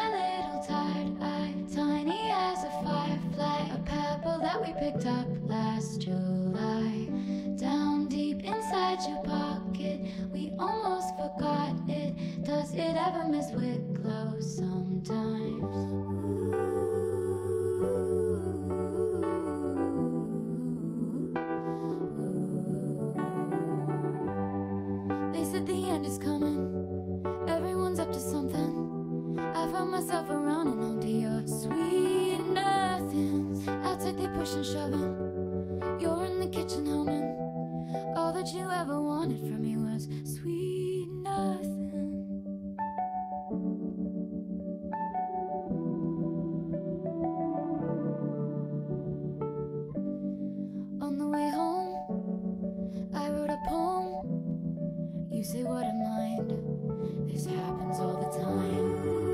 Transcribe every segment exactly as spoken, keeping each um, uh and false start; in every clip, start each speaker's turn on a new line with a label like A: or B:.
A: my little tired eye, tiny as a firefly, a pebble that we picked up last July. Down deep inside your pocket, we almost forgot it. Does it ever mess with clothes sometimes? They said the end is coming, everyone's up to something. I found myself around and onto your sweet nothings. Outside they push and shoving, you're in the kitchen humming. All that you ever wanted from me was sweet nothing. On the way home, I wrote a poem. You say what a mind, this happens all the time.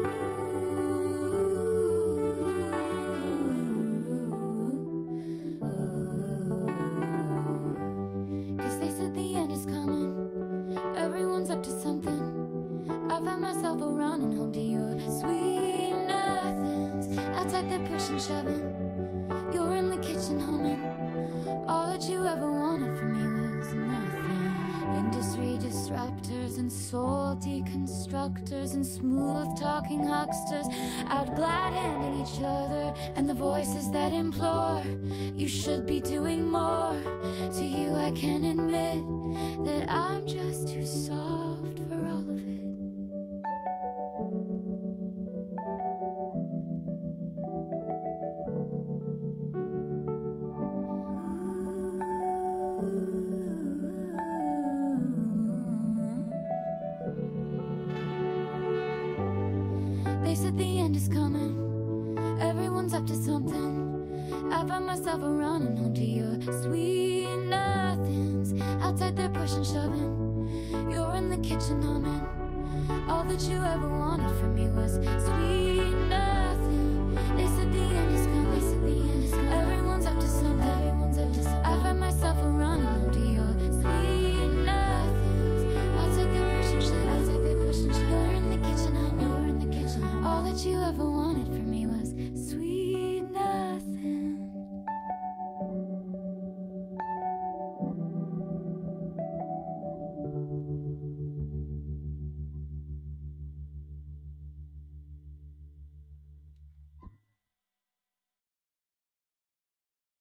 A: Myself around and home to your sweet nothings. Outside they're pushing, shoving, you're in the kitchen humming. All that you ever wanted from me was nothing. Industry disruptors and soul deconstructors and smooth talking hucksters out glad handing each other, and the voices that implore you should be doing more. To you I can admit that I'm just too soft for all of it. They said the end is coming, everyone's up to something. I find myself around and home to your sweet nothings. Outside they're pushing, shoving, you're in the kitchen humming. All that you ever wanted from me was sweet nothing. They said the end is coming, they said the end is coming. Everyone's up to something, everyone's up to something. I find myself around and home to your sweet nothings. Outside they're pushing, shoving, outside they're pushing, shoving. You're in the kitchen humming, you're in the kitchen humming. All that you ever wanted from me was